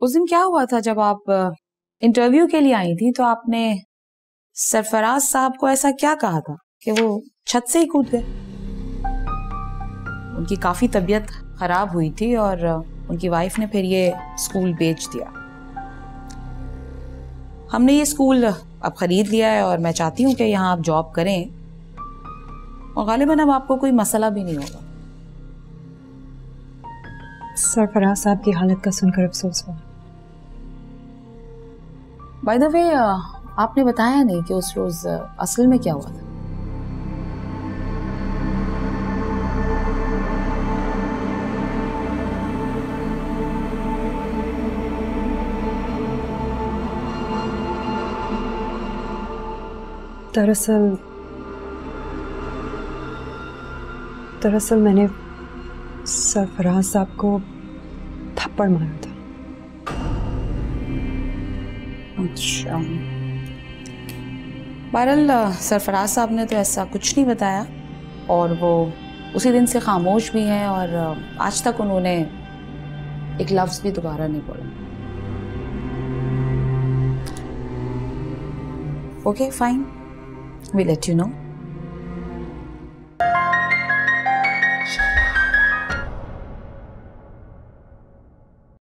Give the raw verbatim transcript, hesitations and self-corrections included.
उस दिन क्या हुआ था जब आप इंटरव्यू के लिए आई थी तो आपने सरफराज साहब को ऐसा क्या कहा था कि वो छत से ही कूद गए? उनकी काफी तबीयत खराब हुई थी और उनकी वाइफ ने फिर ये स्कूल बेच दिया। हमने ये स्कूल अब खरीद लिया है और मैं चाहती हूँ कि यहाँ आप जॉब करें और गालिबन अब आपको कोई मसला भी नहीं होगा। सरफराज साहब की हालत का सुनकर अफसोस हुआ। बाय द वे आपने बताया नहीं कि उस रोज असल में क्या हुआ था। दरअसल दरअसल मैंने सरफराज साहब को थप्पड़ मारा था। अच्छा, बहरहाल सरफराज साहब ने तो ऐसा कुछ नहीं बताया और वो उसी दिन से खामोश भी हैं और आज तक उन्होंने एक लफ्ज भी दोबारा नहीं बोला। Okay fine, we let you no.